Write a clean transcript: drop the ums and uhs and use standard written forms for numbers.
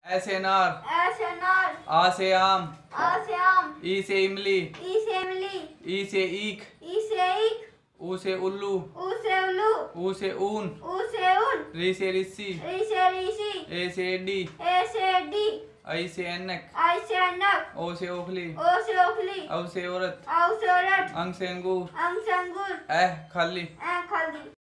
ए से अनार, आ से आम, ई से इमली, ई से ईख, ऊ से उल्लू, ऊ से ऊन, री से रिस्सी, ए से एडी, आई से ऐनक, ओ से ओखली, औ से औरत, अंग से अंगूर, ए खाली।